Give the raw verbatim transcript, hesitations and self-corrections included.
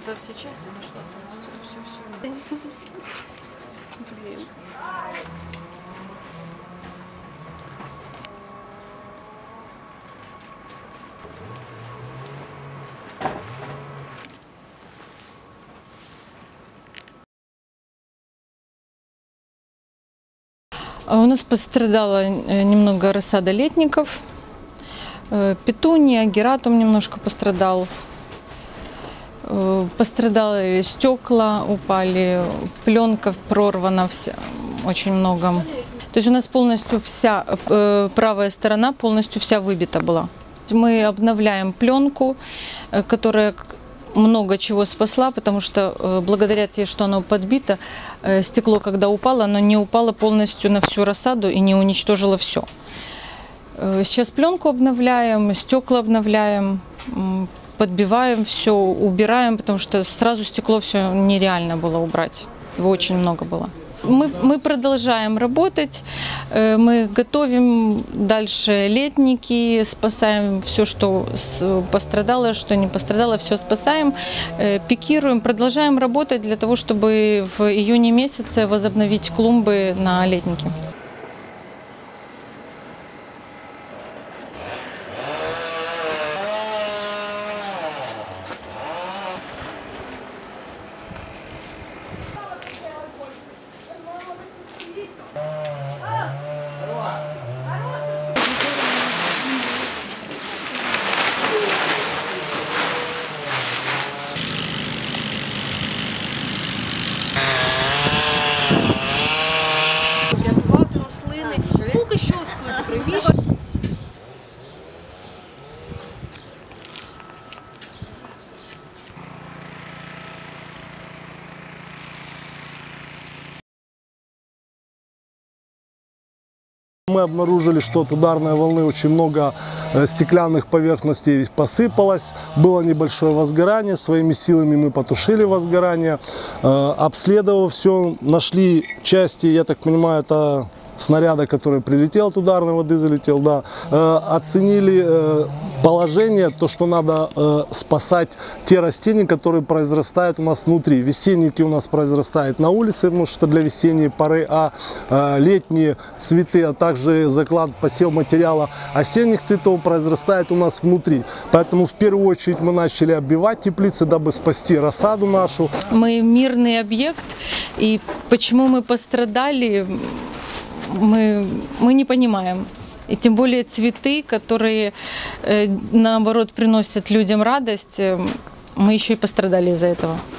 это все части нашла, там все, все, все. Блин. У нас пострадала немного рассада летников, петуния, гератум немножко пострадал. Пострадали стекла, упали, пленка прорвана, вся, очень много. То есть у нас полностью вся правая сторона полностью вся выбита была. Мы обновляем пленку, которая много чего спасла, потому что благодаря тому, что оно подбито, стекло, когда упало, оно не упало полностью на всю рассаду и не уничтожило все. Сейчас пленку обновляем, стекла обновляем, подбиваем все, убираем, потому что сразу стекло все нереально было убрать, его очень много было. Мы, мы продолжаем работать, мы готовим дальше летники, спасаем все, что пострадало, что не пострадало, все спасаем, пикируем, продолжаем работать для того, чтобы в июне месяце возобновить клумбы на летники. Врятувати рослини, поки що склити приміщення. Мы обнаружили, что от ударной волны очень много стеклянных поверхностей посыпалось. Было небольшое возгорание. Своими силами мы потушили возгорание. Обследовав все, нашли части, я так понимаю, это снаряда, который прилетел от ударной воды, залетел, да. Оценили положение, то, что надо спасать те растения, которые произрастают у нас внутри. Весенники у нас произрастают на улице, потому что для весенней поры, а летние цветы, а также заклад, посев материала осенних цветов произрастает у нас внутри. Поэтому в первую очередь мы начали оббивать теплицы, дабы спасти рассаду нашу. Мы мирный объект, и почему мы пострадали, мы, мы не понимаем. И тем более цветы, которые, наоборот, приносят людям радость, мы еще и пострадали из-за этого.